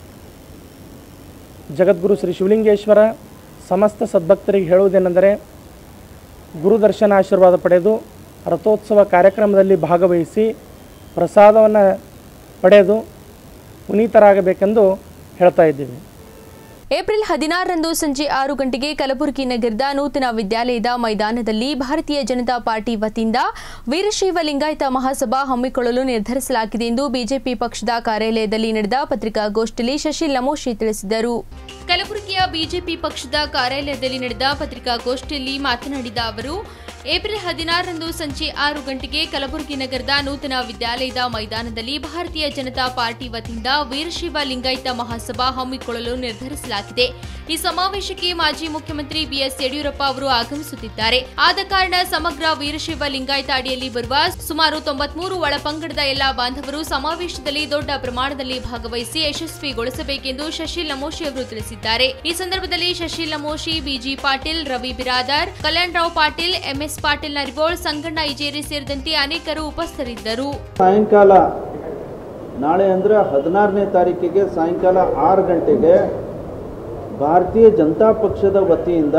ಜಗದ್ಗುರು ಶ್ರೀ ಶಿವಲಿಂಗೇಶ್ವರ ಸಮಸ್ತ ಸದ್ಭಕ್ತರಿಗೆ ಹೇಳುವುದೇನೆಂದರೆ, ಗುರು ದರ್ಶನ ಆಶೀರ್ವಾದ ಪಡೆದು ರಥೋತ್ಸವ ಕಾರ್ಯಕ್ರಮದಲ್ಲಿ ಭಾಗವಹಿಸಿ ಪ್ರಸಾದವನ್ನು ಪಡೆದು ಪುನೀತರಾಗಬೇಕೆಂದು ಹೇಳ್ತಾ ಇದ್ದೀವಿ. ಏಪ್ರಿಲ್ ಹದಿನಾರರಂದು ಸಂಜೆ ಆರು ಗಂಟೆಗೆ ಕಲಬುರಗಿ ನಗರದ ನೂತನ ವಿದ್ಯಾಲಯದ ಮೈದಾನದಲ್ಲಿ ಭಾರತೀಯ ಜನತಾ ಪಾರ್ಟಿ ವತಿಯಿಂದ ವೀರಶೈವ ಲಿಂಗಾಯತ ಮಹಾಸಭಾ ಹಮ್ಮಿಕೊಳ್ಳಲು ನಿರ್ಧರಿಸಲಾಗಿದೆ ಎಂದು ಬಿಜೆಪಿ ಪಕ್ಷದ ಕಾರ್ಯಾಲಯದಲ್ಲಿ ನಡೆದ ಪತ್ರಿಕಾಗೋಷ್ಠಿಯಲ್ಲಿ ಶಶಿಲ್ ನಮೋಶಿ ತಿಳಿಸಿದರು. ಕಲಬುರಗಿಯ ಬಿಜೆಪಿ ಪಕ್ಷದ ಕಾರ್ಯಾಲಯದಲ್ಲಿ ನಡೆದ ಪತ್ರಿಕಾಗೋಷ್ಠಿಯಲ್ಲಿ ಮಾತನಾಡಿದ ಅವರು, ಏಪ್ರಿಲ್ ಹದಿನಾರರಂದು ಸಂಜೆ ಆರು ಗಂಟೆಗೆ ಕಲಬುರಗಿ ನಗರದ ನೂತನ ವಿದ್ಯಾಲಯದ ಮೈದಾನದಲ್ಲಿ ಭಾರತೀಯ ಜನತಾ ಪಾರ್ಟಿ ವತಿಯಿಂದ ವೀರಶೈವ ಲಿಂಗಾಯತ ಮಹಾಸಭಾ ಹಮ್ಮಿಕೊಳ್ಳಲು ನಿರ್ಧರಿಸಲಾಗಿದೆ. ಈ ಸಮಾವೇಶಕ್ಕೆ ಮಾಜಿ ಮುಖ್ಯಮಂತ್ರಿ ಬಿಎಸ್ ಯಡಿಯೂರಪ್ಪ ಅವರು ಆಗಮಿಸುತ್ತಿದ್ದಾರೆ. ಆದ ಕಾರಣ ಸಮಗ್ರ ವೀರಶೈವ ಲಿಂಗಾಯತ ಅಡಿಯಲ್ಲಿ ಬರುವ ಸುಮಾರು ತೊಂಬತ್ಮೂರು ಒಳಪಂಗಡದ ಎಲ್ಲಾ ಬಾಂಧವರು ಸಮಾವೇಶದಲ್ಲಿ ದೊಡ್ಡ ಪ್ರಮಾಣದಲ್ಲಿ ಭಾಗವಹಿಸಿ ಯಶಸ್ವಿಗೊಳಿಸಬೇಕೆಂದು ಶಶಿಲ್ ನಮೋಶಿ ಅವರು ತಿಳಿಸಿದ್ದಾರೆ. ಈ ಸಂದರ್ಭದಲ್ಲಿ ಶಶಿಲ್ ನಮೋಶಿ, ಬಿಜಿ ಪಾಟೀಲ್, ರವಿ ಬಿರಾದಾರ್, ಕಲ್ಯಾಣರಾವ್ ಪಾಟೀಲ್, ಎಂಎಸ್ ಪಾಟೀಲ್ ನರಿಬೋಳ್, ಸಂಗಣ್ಣ ಇಜೇರಿ ಸೇರಿದಂತೆ ಅನೇಕರು ಉಪಸ್ಥಿತರಿದ್ದರು. ಸಾಯಂಕಾಲ ನಾಳೆ ಅಂದ್ರೆ ಹದಿನಾರನೇ ತಾರೀಕಿಗೆ ಸಾಯಂಕಾಲ ಆರು ಗಂಟೆಗೆ ಭಾರತೀಯ ಜನತಾ ಪಕ್ಷದ ವತಿಯಿಂದ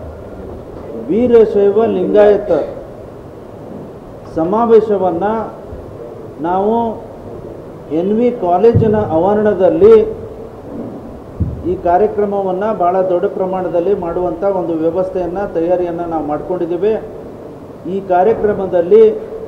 ವೀರಶೈವ ಲಿಂಗಾಯತ ಸಮಾವೇಶವನ್ನು ನಾವು ಎನ್ ವಿ ಕಾಲೇಜಿನ ಆವರಣದಲ್ಲಿ ಈ ಕಾರ್ಯಕ್ರಮವನ್ನು ಭಾಳ ದೊಡ್ಡ ಪ್ರಮಾಣದಲ್ಲಿ ಮಾಡುವಂಥ ಒಂದು ವ್ಯವಸ್ಥೆಯನ್ನು ತಯಾರಿಯನ್ನು ನಾವು ಮಾಡಿಕೊಂಡಿದ್ದೀವಿ. ಈ ಕಾರ್ಯಕ್ರಮದಲ್ಲಿ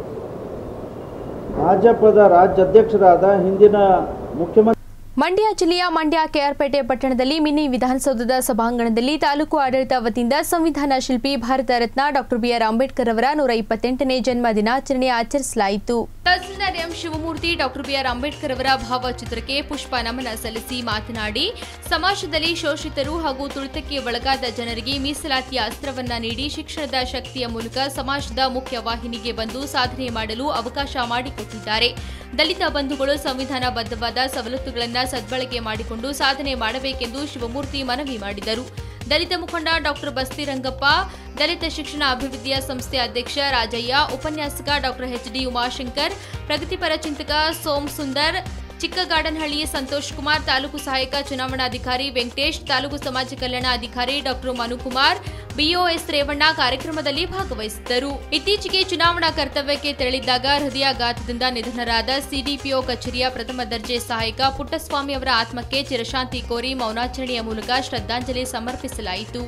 ಭಾಜಪದ ರಾಜ್ಯಾಧ್ಯಕ್ಷರಾದ ಹಿಂದಿನ ಮುಖ್ಯಮಂತ್ರಿ ಮಂಡ್ಯ ಜಿಲ್ಲೆಯ ಮಂಡ್ಯ ಕೆಆರ್ಪೇಟೆ ಪಟ್ಟಣದಲ್ಲಿ ಮಿನಿ ವಿಧಾನಸೌಧದ ಸಭಾಂಗಣದಲ್ಲಿ ತಾಲೂಕು ಆಡಳಿತ ವತಿಯಿಂದ ಸಂವಿಧಾನ ಶಿಲ್ಪಿ ಭಾರತ ರತ್ನ ಡಾಕ್ಟರ್ ಬಿಆರ್ ಅಂಬೇಡ್ಕರ್ ಅವರ ನೂರ ಇಪ್ಪತ್ತೆಂಟನೇ ಜನ್ಮ ದಿನಾಚರಣೆ ಆಚರಿಸಲಾಯಿತು. ತಹಸೀಲ್ದಾರ್ M Shivamurthy doctor BR Ambedkar ಅವರ ಭಾವಚಿತ್ರಕ್ಕೆ ಪುಷ್ಪ ನಮನ ಸಲ್ಲಿಸಿ ಮಾತನಾಡಿ, ಸಮಾಜದಲ್ಲಿ ಶೋಷಿತರು ಹಾಗೂ ತುಳಿತಕ್ಕೆ ಒಳಗಾದ ಜನರಿಗೆ ಮೀಸಲಾತಿಯ ಅಸ್ತ್ರವನ್ನ ನೀಡಿ ಶಿಕ್ಷಣದ ಶಕ್ತಿಯ ಮೂಲಕ ಸಮಾಜದ ಮುಖ್ಯ ವಾಹಿನಿಗೆ ಬಂದು ಸಾಧನೆ ಮಾಡಲು ಅವಕಾಶ ಮಾಡಿಕೊಟ್ಟಿದ್ದಾರೆ. ದಲಿತ ಬಂಧುಗಳು ಸಂವಿಧಾನಬದ್ಧವಾದ ಸವಲತ್ತುಗಳನ್ನು ಸದ್ಬಳಕೆ ಮಾಡಿಕೊಂಡು ಸಾಧನೆ ಮಾಡಬೇಕೆಂದು ಶಿವಮೂರ್ತಿ ಮನವಿ ಮಾಡಿದರು. ದಲಿತ ಮುಖಂಡ ಡಾಕ್ಟರ್ ಬಸ್ತಿ ರಂಗಪ್ಪ, ದಲಿತ ಶಿಕ್ಷಣ ಅಭಿವೃದ್ಧಿಯ ಸಂಸ್ಥೆ ಅಧ್ಯಕ್ಷ ರಾಜಯ್ಯ, ಉಪನ್ಯಾಸಕ ಡಾಕ್ಟರ್ ಎಚ್ ಡಿ ಉಮಾಶಂಕರ್, ಪ್ರಗತಿಪರ ಚಿಂತಕ ಸೋಮ್ ಸುಂದರ್, ಚಿಕ್ಕಗಾಡನಹಳ್ಳಿ ಸಂತೋಷ್ ಕುಮಾರ್, ತಾಲೂಕು ಸಹಾಯಕ ಚುನಾವಣಾಧಿಕಾರಿ ವೆಂಕಟೇಶ್, ತಾಲೂಕು ಸಮಾಜ ಕಲ್ಯಾಣ ಅಧಿಕಾರಿ ಡಾಕ್ಟರ್ ಮನುಕುಮಾರ್, ಬಿಒಎಸ್ ರೇವಣ್ಣ ಕಾರ್ಯಕ್ರಮದಲ್ಲಿ ಭಾಗವಹಿಸಿದ್ದರು. ಇತ್ತೀಚೆಗೆ ಚುನಾವಣಾ ಕರ್ತವ್ಯಕ್ಕೆ ತೆರಳಿದ್ದಾಗ ಹೃದಯಾಘಾತದಿಂದ ನಿಧನರಾದ ಸಿಡಿಪಿಒ ಕಚೇರಿಯ ಪ್ರಥಮ ದರ್ಜೆ ಸಹಾಯಕ ಪುಟ್ಟಸ್ವಾಮಿ ಅವರ ಆತ್ಮಕ್ಕೆ ಚಿರಶಾಂತಿ ಕೋರಿ ಮೌನಾಚರಣೆಯ ಮೂಲಕ ಶ್ರದ್ಧಾಂಜಲಿ ಸಮರ್ಪಿಸಲಾಯಿತು.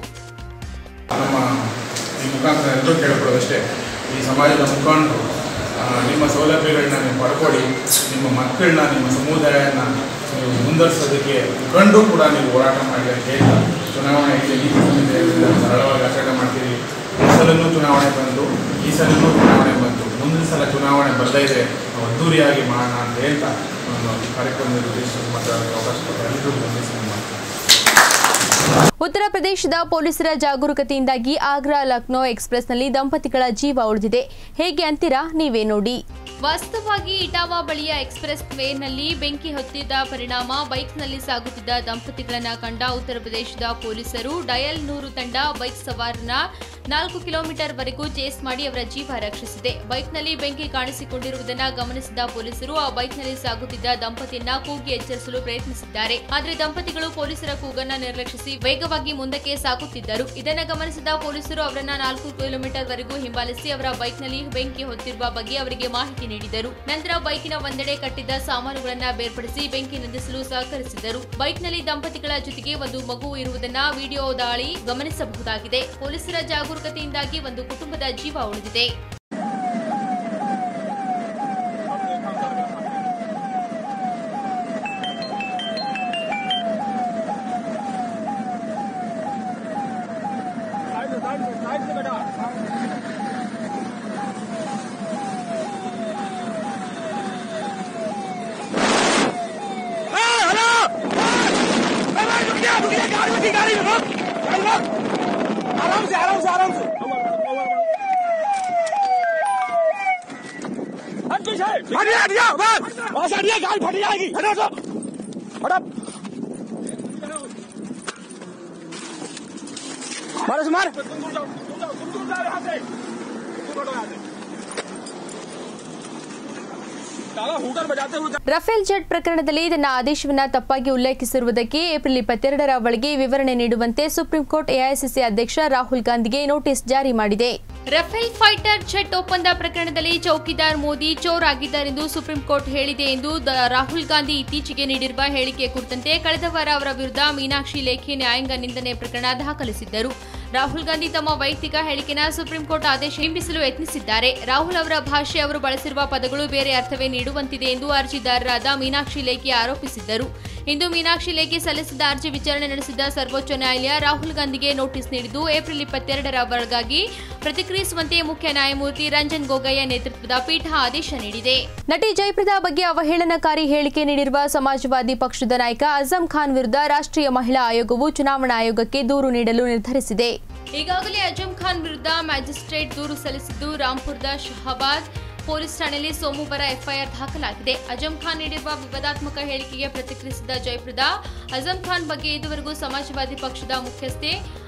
ನಿಮ್ಮ ಸೌಲಭ್ಯಗಳನ್ನ ನೀವು ಪಡ್ಕೊಳ್ಳಿ, ನಿಮ್ಮ ಮಕ್ಕಳನ್ನ ನಿಮ್ಮ ಸಮುದಾಯನ ನೀವು ಮುಂದುವರಿಸೋದಕ್ಕೆ ಕಂಡು ಕೂಡ ನೀವು ಹೋರಾಟ ಮಾಡಿ ಅಂತ ಹೇಳ್ತಾ ಚುನಾವಣೆ ನೀತಿ ಸಂಹಿತೆಯಿಂದ ಸರಳವಾಗಿ ಆಚರಣೆ ಮಾಡ್ತೀರಿ. ಈ ಸಲನೂ ಚುನಾವಣೆ ಬಂದು ಈ ಸಲನೂ ಚುನಾವಣೆ ಬಂತು, ಮುಂದಿನ ಸಲ ಚುನಾವಣೆ ಬರದೇ ಅದ್ದೂರಿಯಾಗಿ ಮಾಡೋಣ ಅಂತ ಹೇಳ್ತಾ ಕಾರ್ಯಕ್ರಮದಲ್ಲಿ ಉದ್ದೇಶ ಮಾತಾಡೋಕ್ಕೆ ಅವಕಾಶ ಕೊಟ್ಟರೆ ಎಲ್ಲರಿಗೂ ವಂದಿಸಿ ಮಾಡ್ತೀನಿ. ಉತ್ತರ ಪ್ರದೇಶದ ಪೊಲೀಸರ ಜಾಗರೂಕತೆಯಿಂದಾಗಿ ಆಗ್ರಾ ಲಕ್ನೋ ಎಕ್ಸ್ಪ್ರೆಸ್ನಲ್ಲಿ ದಂಪತಿಗಳ ಜೀವ ಉಳಿದಿದೆ. ಹೇಗೆ ಅಂತೀರಾ? ನೀವೇ ನೋಡಿ. ವಾಸ್ತವವಾಗಿ ಇಟಾವಾ ಬಳಿಯ ಎಕ್ಸ್ಪ್ರೆಸ್ ವೇನಲ್ಲಿ ಬೆಂಕಿ ಹೊತ್ತಿದ್ದ ಪರಿಣಾಮ ಬೈಕ್ನಲ್ಲಿ ಸಾಗುತ್ತಿದ್ದ ದಂಪತಿಗಳನ್ನ ಕಂಡ ಉತ್ತರ ಪ್ರದೇಶದ ಪೊಲೀಸರು ಡಯಲ್ ನೂರು ತಂಡ ಬೈಕ್ ಸವಾರನ ನಾಲ್ಕು ಕಿಲೋಮೀಟರ್ ವರೆಗೂ ಚೇಸ್ ಮಾಡಿ ಅವರ ಜೀವ ರಕ್ಷಿಸಿದೆ. ಬೈಕ್ನಲ್ಲಿ ಬೆಂಕಿ ಕಾಣಿಸಿಕೊಂಡಿರುವುದನ್ನು ಗಮನಿಸಿದ ಪೊಲೀಸರು ಆ ಬೈಕ್ನಲ್ಲಿ ಸಾಗುತ್ತಿದ್ದ ದಂಪತಿಯನ್ನ ಕೂಗಿ ಎಚ್ಚರಿಸಲು ಪ್ರಯತ್ನಿಸಿದ್ದಾರೆ. ಆದರೆ ದಂಪತಿಗಳು ಪೊಲೀಸರ ಕೂಗನ್ನ ನಿರ್ಲಕ್ಷಿಸಿ ವೇಗವಾಗಿ ಮುಂದಕ್ಕೆ ಸಾಗುತ್ತಿದ್ದರು. ಇದನ್ನು ಗಮನಿಸಿದ ಪೊಲೀಸರು ಅವರನ್ನ ನಾಲ್ಕು ಕಿಲೋಮೀಟರ್ ವರೆಗೂ ಹಿಂಬಾಲಿಸಿ ಅವರ ಬೈಕ್ನಲ್ಲಿ ಬೆಂಕಿ ಹೊತ್ತಿರುವ ಬಗ್ಗೆ ಅವರಿಗೆ ಮಾಹಿತಿ ನೀಡಿದರು. ನಂತರ ಬೈಕಿನ ಒಂದೆಡೆ ಕಟ್ಟಿದ್ದ ಸಾಮಾನುಗಳನ್ನ ಬೇರ್ಪಡಿಸಿ ಬೆಂಕಿ ನಂದಿಸಲು ಸಹಕರಿಸಿದರು. ಬೈಕ್ನಲ್ಲಿ ದಂಪತಿಗಳ ಜೊತೆಗೆ ಒಂದು ಮಗು ಇರುವುದನ್ನ ವಿಡಿಯೋ ದಾಳಿ ಗಮನಿಸಬಹುದಾಗಿದೆ. ಪೊಲೀಸರ ಜಾಗರೂಕತೆಯಿಂದಾಗಿ ಒಂದು ಕುಟುಂಬದ ಜೀವ ಉಳಿದಿದೆ. आराम से आराम से आराम से हट पीछे हटिया हटिया बस वहां से हटिया गाड़ी फट जाएगी हटो तो हटो मारो से मार तुम दूर जाओ तुम जाओ तुम दूर जाओ यहां से तुम हटो यहां से ರಫೇಲ್ ಜೆಟ್ ಪ್ರಕರಣದಲ್ಲಿ ತನ್ನ ಆದೇಶವನ್ನು ತಪ್ಪಾಗಿ ಉಲ್ಲೇಖಿಸಿರುವುದಕ್ಕೆ ಏಪ್ರಿಲ್ ಇಪ್ಪತ್ತೆರಡರ ಒಳಗೆ ವಿವರಣೆ ನೀಡುವಂತೆ ಸುಪ್ರೀಂ ಕೋರ್ಟ್ ಎಐಸಿಸಿ ಅಧ್ಯಕ್ಷ ರಾಹುಲ್ ಗಾಂಧಿಗೆ ನೋಟಿಸ್ ಜಾರಿ ಮಾಡಿದೆ. ರಫೇಲ್ ಫೈಟರ್ ಜೆಟ್ ಒಪ್ಪಂದ ಪ್ರಕರಣದಲ್ಲಿ ಚೌಕಿದಾರ್ ಮೋದಿ ಚೋರ್ ಆಗಿದ್ದಾರೆಂದು ಸುಪ್ರೀಂ ಕೋರ್ಟ್ ಹೇಳಿದೆ ಎಂದು ರಾಹುಲ್ ಗಾಂಧಿ ಇತ್ತೀಚೆಗೆ ನೀಡಿರುವ ಹೇಳಿಕೆ ಕುರಿತಂತೆ ಕಳೆದ ವಾರ ಅವರ ವಿರುದ್ಧ ಮೀನಾಕ್ಷಿ ಲೇಖಿ ನ್ಯಾಯಾಂಗ ನಿಂದನೆ ಪ್ರಕರಣ ದಾಖಲಿಸಿದ್ದರು. ರಾಹುಲ್ ಗಾಂಧಿ ತಮ್ಮ ವೈಯಕ್ತಿಕ ಹೇಳಿಕೆನ ಸುಪ್ರೀಂ ಕೋರ್ಟ್ ಆದೇಶ ಹಿಂಬಿಸಲು ಯತ್ನಿಸಿದ್ದಾರೆ. ರಾಹುಲ್ ಅವರ ಭಾಷೆ ಅವರು ಬಳಸಿರುವ ಪದಗಳು ಬೇರೆ ಅರ್ಥವೇ ನೀಡುವಂತಿದೆ ಎಂದು ಅರ್ಜಿದಾರರಾದ ಮೀನಾಕ್ಷಿ ಲೇಖಿ ಆರೋಪಿಸಿದ್ದರು. ಇಂದು ಮೀನಾಕ್ಷಿ ಲೇಖಿ ಸಲ್ಲಿಸಿದ ಅರ್ಜಿ ವಿಚಾರಣೆ ನಡೆಸಿದ ಸರ್ವೋಚ್ಚ ನ್ಯಾಯಾಲಯ ರಾಹುಲ್ ಗಾಂಧಿಗೆ ನೋಟಿಸ್ ನೀಡಿದ್ದು ಏಪ್ರಿಲ್ ಇಪ್ಪತ್ತೆರಡರ ಒಳಗಾಗಿ ಪ್ರತಿಕ್ರಿಯಿಸುವಂತೆ ಮುಖ್ಯ ನ್ಯಾಯಮೂರ್ತಿ ರಂಜನ್ ಗೊಗೊಯ್ ನೇತೃತ್ವದ ಪೀಠ ಆದೇಶ ನೀಡಿದೆ. ನಟಿ ಜಯಪ್ರದಾ ಬಗ್ಗೆ ಅವಹೇಳನಕಾರಿ ಹೇಳಿಕೆ ನೀಡಿರುವ ಸಮಾಜವಾದಿ ಪಕ್ಷದ ನಾಯಕ ಅಜಂ ಖಾನ್ ವಿರುದ್ಧ ರಾಷ್ಟ್ರೀಯ ಮಹಿಳಾ ಆಯೋಗವು ಚುನಾವಣಾ ಆಯೋಗಕ್ಕೆ ದೂರು ನೀಡಲು ನಿರ್ಧರಿಸಿದೆ. ಈಗಾಗಲೇ ಅಜಂ ಖಾನ್ ವಿರುದ್ಧ ಮ್ಯಾಜಿಸ್ಟ್ರೇಟ್ ದೂರು ಸಲ್ಲಿಸಿದ್ದು ರಾಂಪುರದ ಶಹಾಬಾದ್ ಪೊಲೀಸ್ ಠಾಣೆಯಲ್ಲಿ ಸೋಮವಾರ ಎಫ್ಐಆರ್ ದಾಖಲಾಗಿದೆ. ಅಜಂ ಖಾನ್ ನೀಡಿರುವ ವಿವಾದಾತ್ಮಕ ಹೇಳಿಕೆಗೆ ಪ್ರತಿಕ್ರಿಯಿಸಿದ ಜಯಪ್ರದಾ, ಅಜಂ ಖಾನ್ ಬಗ್ಗೆ ಇದುವರೆಗೂ ಸಮಾಜವಾದಿ ಪಕ್ಷದ ಮುಖ್ಯಸ್ಥೆ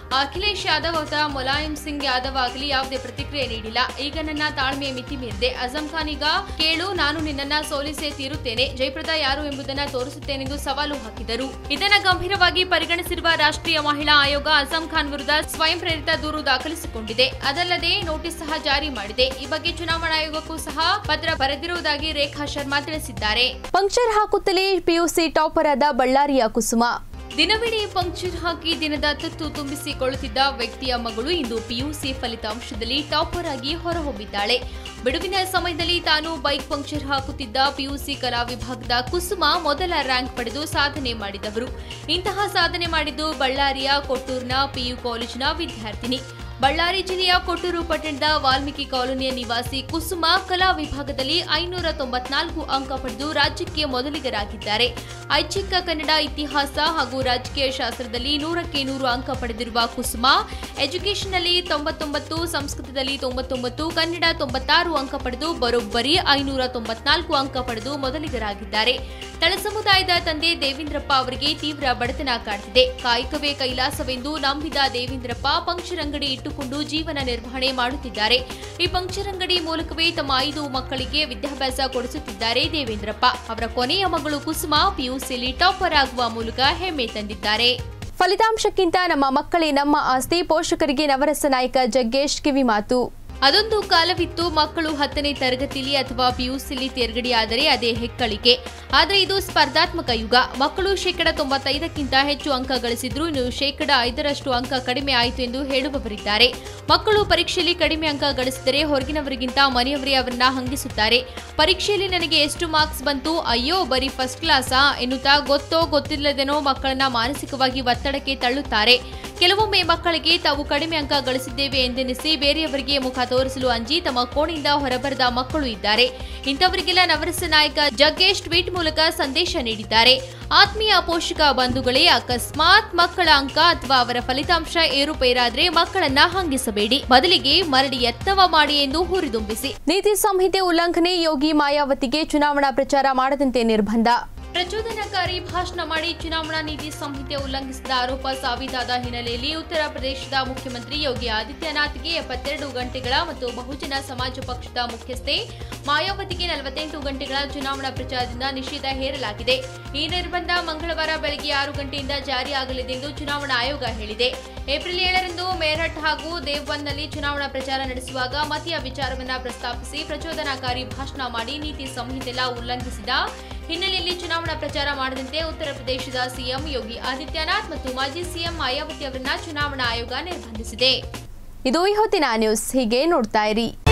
ಅಖಿಲೇಶ್ ಯಾದವ್ ಅಥವಾ ಮುಲಾಯಂ ಸಿಂಗ್ ಯಾದವ್ ಆಗಲಿ ಯಾವುದೇ ಪ್ರತಿಕ್ರಿಯೆ ನೀಡಿಲ್ಲ. ಈಗ ನನ್ನ ತಾಳ್ಮೆಯ ಮಿತಿ ಮೀರಿದೆ. ಅಜಂ ಖಾನ್ ಈಗ ಕೇಳು, ನಾನು ನಿನ್ನನ್ನ ಸೋಲಿಸೇ ತೀರುತ್ತೇನೆ, ಜಯಪ್ರದಾ ಯಾರು ಎಂಬುದನ್ನು ತೋರಿಸುತ್ತೇನೆಂದು ಸವಾಲು ಹಾಕಿದರು. ಇದನ್ನು ಗಂಭೀರವಾಗಿ ಪರಿಗಣಿಸಿರುವ ರಾಷ್ಟ್ರೀಯ ಮಹಿಳಾ ಆಯೋಗ ಅಜಂ ಖಾನ್ ವಿರುದ್ಧ ಸ್ವಯಂ ಪ್ರೇರಿತ ದೂರು ದಾಖಲಿಸಿಕೊಂಡಿದೆ. ಅದಲ್ಲದೆ ನೋಟಿಸ್ ಸಹ ಜಾರಿ ಮಾಡಿದೆ. ಈ ಬಗ್ಗೆ ಚುನಾವಣಾ ಆಯೋಗಕ್ಕೂ ಸಹ ಪತ್ರ ಬರೆದಿರುವುದಾಗಿ ರೇಖಾ ಶರ್ಮಾ ತಿಳಿಸಿದ್ದಾರೆ. ಪಂಕ್ಚರ್ ಹಾಕುತ್ತಲೇ ಪಿಯುಸಿ ಟಾಪರ್ ಆದ ಬಳ್ಳಾರಿಯ ಕುಸುಮ. ದಿನವಿಡೀ ಪಂಕ್ಚರ್ ಹಾಕಿ ದಿನದ ತುತ್ತು ತುಂಬಿಸಿಕೊಳ್ಳುತ್ತಿದ್ದ ವ್ಯಕ್ತಿಯ ಮಗಳು ಇಂದು ಪಿಯುಸಿ ಫಲಿತಾಂಶದಲ್ಲಿ ಟಾಪರ್ ಆಗಿ ಹೊರಹೊಮ್ಮಿದ್ದಾಳೆ. ಬಿಡುವಿನ ಸಮಯದಲ್ಲಿ ತಾನು ಬೈಕ್ ಪಂಕ್ಚರ್ ಹಾಕುತ್ತಿದ್ದ ಪಿಯುಸಿ ಕಲಾ ವಿಭಾಗದ ಕುಸುಮ ಮೊದಲ ರ್ಯಾಂಕ್ ಪಡೆದು ಸಾಧನೆ ಮಾಡಿದವರು. ಇಂತಹ ಸಾಧನೆ ಮಾಡಿದ್ದು ಬಳ್ಳಾರಿಯ ಕೊಟ್ಟೂರಿನ ಪಿಯು ಕಾಲೇಜಿನ ವಿದ್ಯಾರ್ಥಿನಿ. ಬಳ್ಳಾರಿ ಜಿಲ್ಲೆಯ ಕೊಟ್ಟೂರು ಪಟ್ಟಣದ ವಾಲ್ಮೀಕಿ ಕಾಲೋನಿಯ ನಿವಾಸಿ ಕುಸುಮ ಕಲಾ ವಿಭಾಗದಲ್ಲಿ ಐನೂರ ತೊಂಬತ್ನಾಲ್ಕು ಅಂಕ ಪಡೆದು ರಾಜ್ಯಕ್ಕೆ ಮೊದಲಿಗರಾಗಿದ್ದಾರೆ. ಐಚ್ಛಿಕ ಕನ್ನಡ, ಇತಿಹಾಸ ಹಾಗೂ ರಾಜಕೀಯ ಶಾಸ್ತ್ರದಲ್ಲಿ ನೂರಕ್ಕೆ ನೂರು ಅಂಕ ಪಡೆದಿರುವ ಕುಸುಮ ಎಜುಕೇಷನ್ನಲ್ಲಿ ತೊಂಬತ್ತೊಂಬತ್ತು, ಸಂಸ್ಕೃತದಲ್ಲಿ ತೊಂಬತ್ತೊಂಬತ್ತು, ಕನ್ನಡ ತೊಂಬತ್ತಾರು ಅಂಕ ಪಡೆದು ಬರೋಬ್ಬರಿ ಐನೂರ ತೊಂಬತ್ನಾಲ್ಕು ಅಂಕ ಪಡೆದು ಮೊದಲಿಗರಾಗಿದ್ದಾರೆ. ತಳ ಸಮುದಾಯದ ತಂದೆ ದೇವೇಂದ್ರಪ್ಪ ಅವರಿಗೆ ತೀವ್ರ ಬಡತನ ಕಾಡ್ತಿದೆ. ಕಾಯಕವೇ ಕೈಲಾಸವೆಂದು ನಂಬಿದ ದೇವೇಂದ್ರಪ್ಪ ಪಂಕ್ಚರ್ ಅಂಗಡಿ ಇಟ್ಟುಕೊಂಡು ಜೀವನ ನಿರ್ವಹಣೆ ಮಾಡುತ್ತಿದ್ದಾರೆ. ಈ ಪಂಕ್ಚರ್ ಅಂಗಡಿ ಮೂಲಕವೇ ತಮ್ಮ ಐದು ಮಕ್ಕಳಿಗೆ ವಿದ್ಯಾಭ್ಯಾಸ ಕೊಡಿಸುತ್ತಿದ್ದಾರೆ ದೇವೇಂದ್ರಪ್ಪ. ಅವರ ಕೊನೆಯ ಮಗಳು ಕುಸುಮ ಪಿಯುಸಿಯಲ್ಲಿ ಟಾಪರ್ ಆಗುವ ಮೂಲಕ ಹೆಮ್ಮೆ ತಂದಿದ್ದಾರೆ. ಫಲಿತಾಂಶಕ್ಕಿಂತ ನಮ್ಮ ಮಕ್ಕಳೇ ನಮ್ಮ ಆಸ್ತಿ, ಪೋಷಕರಿಗೆ ನವರಸ ನಾಯಕ ಜಗ್ಗೇಶ್ ಕಿವಿಮಾತು. ಅದೊಂದು ಕಾಲವಿತ್ತು, ಮಕ್ಕಳು ಹತ್ತನೇ ತರಗತಿಲಿ ಅಥವಾ ಪಿಯುಸಿಲಿ ತೇರ್ಗಡೆಯಾದರೆ ಅದೇ ಹೆಕ್ಕಳಿಕೆ. ಆದರೆ ಇದು ಸ್ಪರ್ಧಾತ್ಮಕ ಯುಗ. ಮಕ್ಕಳು ಶೇಕಡ ತೊಂಬತ್ತೈದಕ್ಕಿಂತ ಹೆಚ್ಚು ಅಂಕ ಗಳಿಸಿದ್ರು, ಇನ್ನು ಶೇಕಡ ಐದರಷ್ಟು ಅಂಕ ಕಡಿಮೆ ಆಯಿತು ಎಂದು ಹೇಳುವವರಿದ್ದಾರೆ. ಮಕ್ಕಳು ಪರೀಕ್ಷೆಯಲ್ಲಿ ಕಡಿಮೆ ಅಂಕ ಗಳಿಸಿದರೆ ಹೊರಗಿನವರಿಗಿಂತ ಮನೆಯವರೇ ಅವರನ್ನ ಹಂಗಿಸುತ್ತಾರೆ. ಪರೀಕ್ಷೆಯಲ್ಲಿ ನನಗೆ ಎಷ್ಟು ಮಾರ್ಕ್ಸ್ ಬಂತು, ಅಯ್ಯೋ ಬರೀ ಫಸ್ಟ್ ಕ್ಲಾಸಾ ಎನ್ನುತ್ತಾ ಗೊತ್ತೋ ಗೊತ್ತಿಲ್ಲದೇನೋ ಮಕ್ಕಳನ್ನ ಮಾನಸಿಕವಾಗಿ ಒತ್ತಡಕ್ಕೆ ತಳ್ಳುತ್ತಾರೆ. ಕೆಲವೊಮ್ಮೆ ಮಕ್ಕಳಿಗೆ ತಾವು ಕಡಿಮೆ ಅಂಕ ಗಳಿಸಿದ್ದೇವೆ ಎಂದೆನಿಸಿ ಬೇರೆಯವರಿಗೆ ಮುಖ ತೋರಿಸಲು ಅಂಜಿ ತಮ್ಮ ಕೋಣೆಯಿಂದ ಹೊರಬರದ ಮಕ್ಕಳು ಇದ್ದಾರೆ. ಇಂಥವರಿಗೆಲ್ಲ ನವರಸ ನಾಯಕ ಜಗ್ಗೇಶ್ ಟ್ವೀಟ್ ಮೂಲಕ ಸಂದೇಶ ನೀಡಿದ್ದಾರೆ. ಆತ್ಮೀಯ ಪೋಷಕ ಬಂಧುಗಳೇ, ಅಕಸ್ಮಾತ್ ಮಕ್ಕಳ ಅಂಕ ಅಥವಾ ಅವರ ಫಲಿತಾಂಶ ಏರುಪೇರಾದ್ರೆ ಮಕ್ಕಳನ್ನ ಹಂಗಿಸಬೇಡಿ, ಬದಲಿಗೆ ಮರಳಿ ಯತ್ನವ ಮಾಡಿ ಎಂದು ಹುರಿದುಂಬಿಸಿ. ನೀತಿ ಸಂಹಿತೆ ಉಲ್ಲಂಘನೆ, ಯೋಗಿ ಮಾಯಾವತಿಗೆ ಚುನಾವಣಾ ಪ್ರಚಾರ ಮಾಡದಂತೆ ನಿರ್ಬಂಧ. ಪ್ರಚೋದನಕಾರಿ ಭಾಷಣ ಮಾಡಿ ಚುನಾವಣಾ ನೀತಿ ಸಂಹಿತೆ ಉಲ್ಲಂಘಿಸಿದ ಆರೋಪ ಸಾಬೀತಾದ ಹಿನ್ನೆಲೆಯಲ್ಲಿ ಉತ್ತರ ಪ್ರದೇಶದ ಮುಖ್ಯಮಂತ್ರಿ ಯೋಗಿ ಆದಿತ್ಯನಾಥ್ಗೆ ಎಪ್ಪತ್ತೆರಡು ಗಂಟೆಗಳ ಮತ್ತು ಬಹುಜನ ಸಮಾಜ ಪಕ್ಷದ ಮುಖ್ಯಸ್ಥೆ ಮಾಯಾವತಿಗೆ ನಲವತ್ತೆಂಟು ಗಂಟೆಗಳ ಚುನಾವಣಾ ಪ್ರಚಾರದಿಂದ ನಿಷೇಧ ಹೇರಲಾಗಿದೆ. ಈ ನಿರ್ಬಂಧ ಮಂಗಳವಾರ ಬೆಳಗ್ಗೆ ಆರು ಗಂಟೆಯಿಂದ ಜಾರಿಯಾಗಲಿದೆ ಎಂದು ಚುನಾವಣಾ ಆಯೋಗ ಹೇಳಿದೆ. ಏಪ್ರಿಲ್ ಏಳರಂದು ಮೇರಠ್ ಹಾಗೂ ದೇವ್ಬಂದ್ನಲ್ಲಿ ಚುನಾವಣಾ ಪ್ರಚಾರ ನಡೆಸುವಾಗ ಮತೀಯ ವಿಚಾರವನ್ನು ಪ್ರಸ್ತಾಪಿಸಿ ಪ್ರಚೋದನಕಾರಿ ಭಾಷಣ ಮಾಡಿ ನೀತಿ ಸಂಹಿತೆಲ್ಲ ಉಲ್ಲಂಘಿಸಿದ ಹಿನ್ನೆಲೆಯಲ್ಲಿ ಚುನಾವಣಾ ಪ್ರಚಾರ ಮಾಡದಂತೆ ಉತ್ತರ ಪ್ರದೇಶದ ಸಿಎಂ ಯೋಗಿ ಆದಿತ್ಯನಾಥ್ ಮತ್ತು ಮಾಜಿ ಸಿಎಂ ಮಾಯಾವತಿ ಅವರನ್ನ ಚುನಾವಣಾ ಆಯೋಗ ನಿರ್ಬಂಧಿಸಿದೆ. ಇದು ಈ ಹೊತ್ತಿನ ನ್ಯೂಸ್. ಹೀಗೆ ನೋಡ್ತಾ ಇರಿ.